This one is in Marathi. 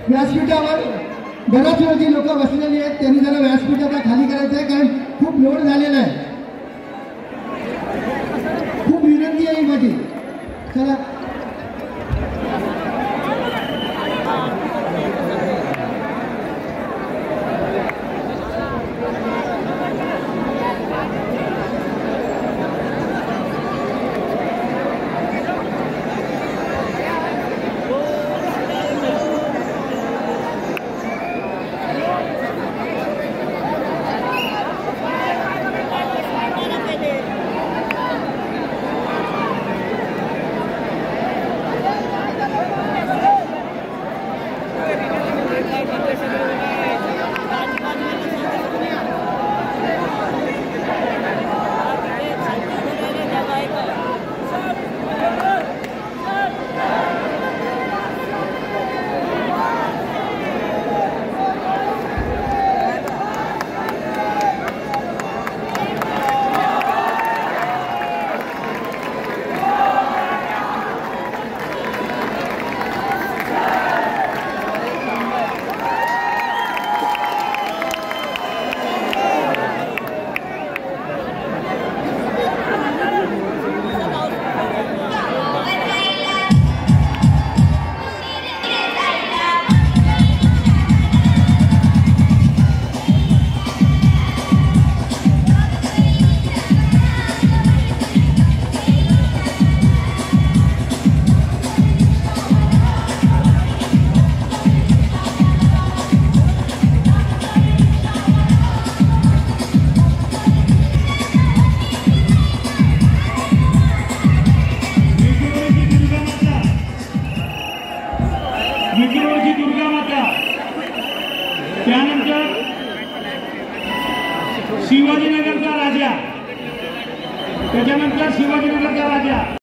व्यासपीठावर बऱ्याच वेळची लोक बसलेली आहेत, त्यांनी जरा व्यासपीठ आता खाली करायचं आहे, कारण खूप लोड झालेला आहे. खूप विनंती आहे माझी. चला दुर्गा माता, त्यानंतर शिवाजीनगरचा राजा, त्याच्यानंतर शिवाजीनगरचा राजा.